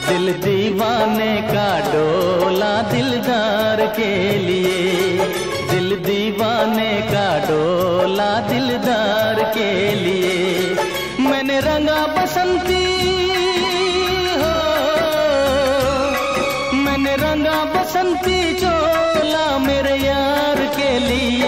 दिल दीवाने का डोला दिलदार के लिए, दिल दीवाने का डोला दिलदार के लिए। मैंने रंगा बसंती हो, मैंने रंगा बसंती चोला मेरे यार के लिए।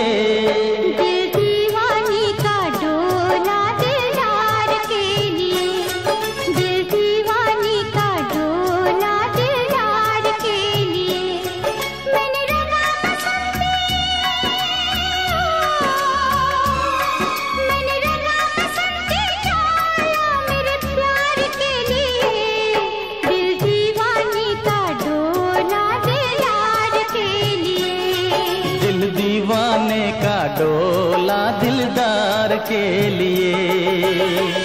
दीवाने का डोला दिलदार के लिए।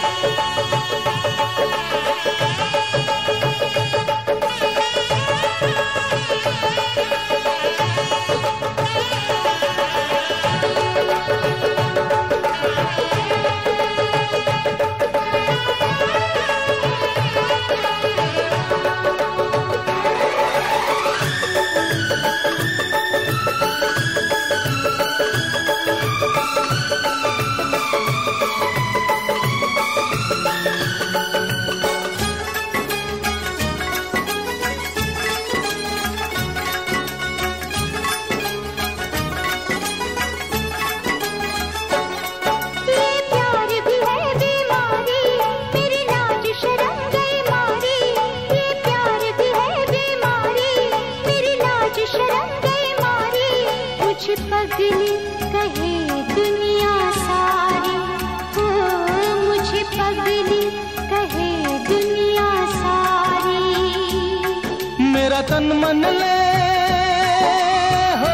पगली कहे दुनिया सारी, हो मुझे पगली कहे दुनिया सारी। मेरा तन मन ले हो,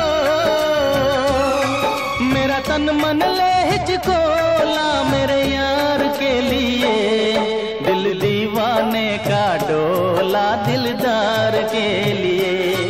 मेरा तन मन ले हिचको ला मेरे यार के लिए। दिल दीवाने का डोला दिलदार के लिए।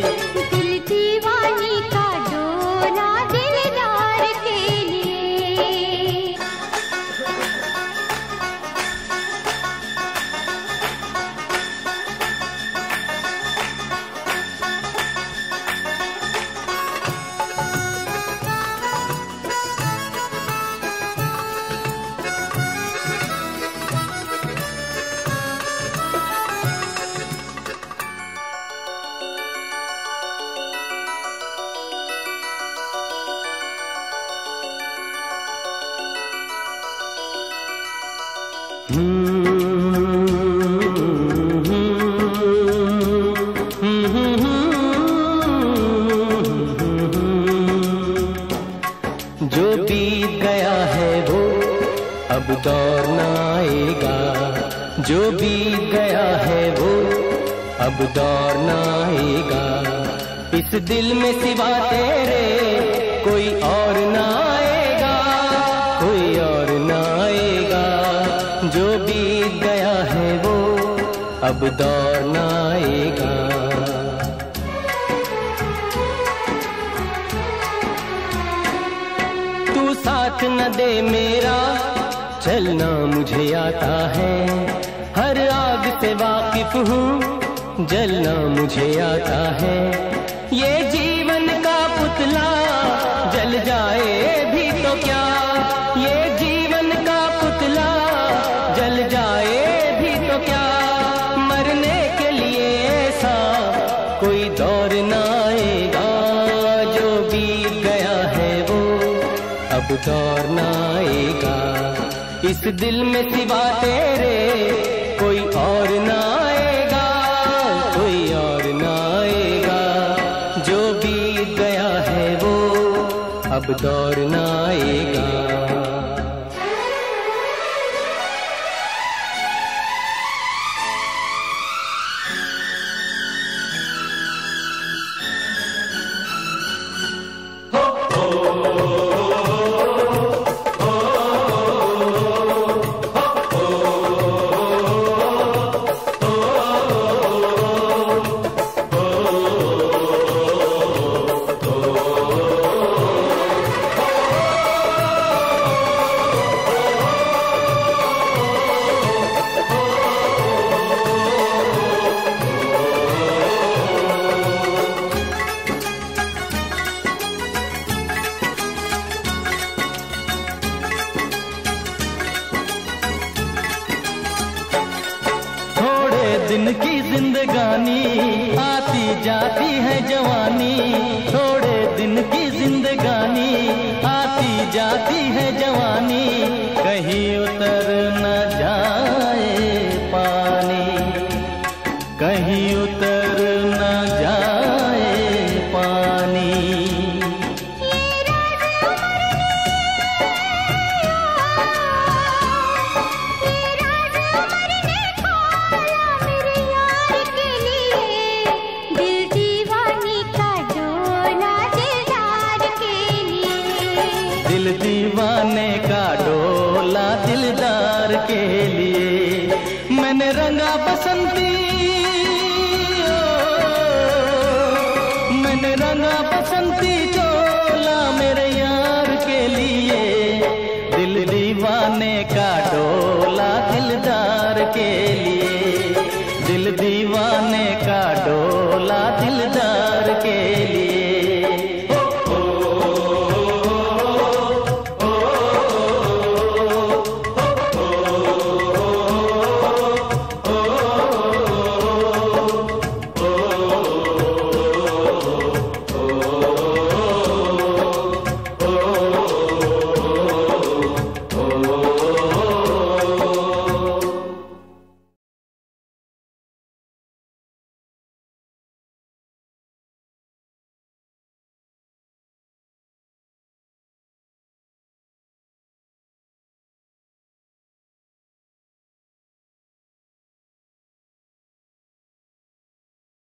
जो बीत गया है वो अब दौर न आएगा, जो बीत गया है वो अब दौर न आएगा। इस दिल में सिवा तेरे कोई और न आएगा, कोई और न आएगा। जो बीत गया है वो अब दौर न आएगा। तू साथ न दे मेरा चलना मुझे आता है, हर आग से वाकिफ हूँ जलना मुझे आता है। ये जीवन का पुतला जल जाए भी तो क्या, ये जीवन का पुतला जल जाए भी तो क्या। मरने के लिए ऐसा कोई दौर न आएगा, जो बीत गया है वो अब दौर न आएगा। इस दिल में सिवा तेरे कोई और न आएगा, कोई और न आएगा। जो बीत गया है वो अब दौर न आएगा। दिन की जिंदगानी, आती जाती है जवानी, थोड़े दिन की जिंदगानी, आती जाती है जवानी, कहीं उतर न जाए पानी, कहीं उतर